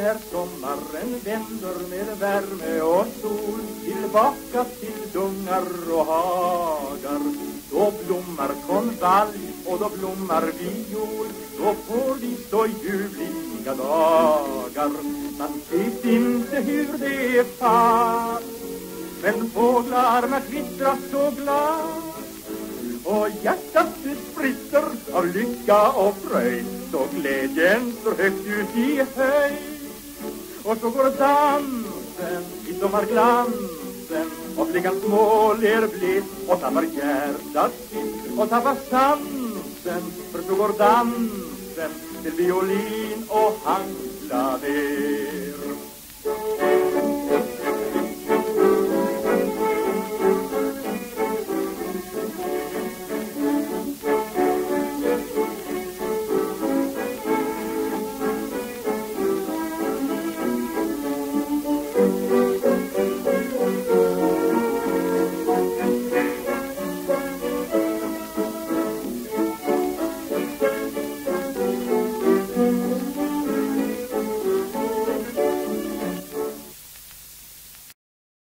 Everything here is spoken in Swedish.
när sommaren vänder med värme och sol tillbaka till dungar och hagar. Då blommar konvalj och då blommar viol, då får vi så ljuvliga dagar. Man vet inte hur det är fast, men fåglarna kvittrar så glad. Och hjärtat det spritter av lycka och fröjd, så glädjen står högt ut i höjd. Och så går dansen i sommarglansen, och flickans mål är blek och tappar hjärtat sitt och tappar sansen. För så går dansen till violin och handklaver.